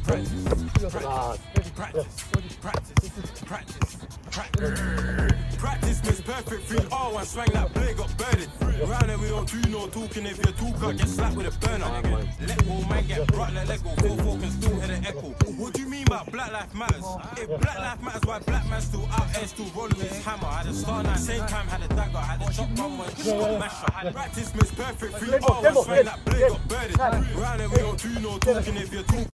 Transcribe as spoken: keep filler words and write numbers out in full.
Practice makes perfect. Three R one swang like blade got birded. Round here we don't do no talking. If you're talker, get slapped with a burner. Let go man get brought like Lego. Four four can still hear the echo. What do you mean by black life matters? If black life matters, why black man still out there still rolling with his hammer? Had a star night, same time had a dagger, had a chop one when she got mashed up. Practice makes perfect. Three R one swang like blade got birded. Round here we don't do no talking. If you're talking.